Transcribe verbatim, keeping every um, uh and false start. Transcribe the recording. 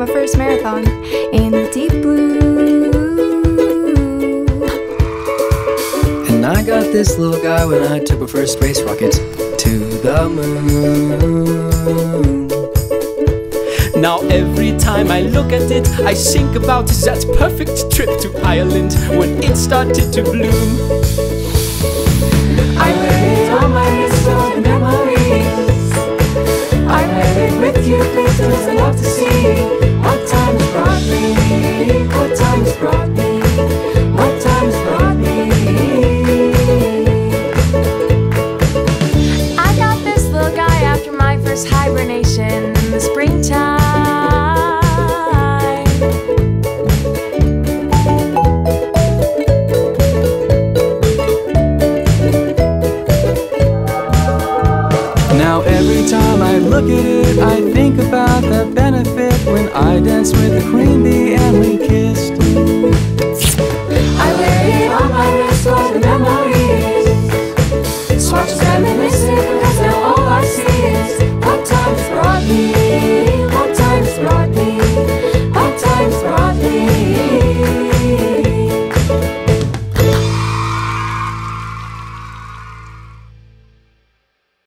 my first marathon in the deep blue. And I got this little guy when I took my first space rocket to the moon. Now every time I look at it, I think about that perfect trip to Ireland when it started to bloom. I wear it on my wrist for the memories. I wear it with you, places I love to see. What time has brought me? What time has brought me? What time has brought me? I got this little guy after my first hibernation in the springtime. Now every time I look at it, I think about the benefit when I danced with the queen bee and we kissed. I wear it on my wrist for the memories. Swatch is reminiscent because now all I see is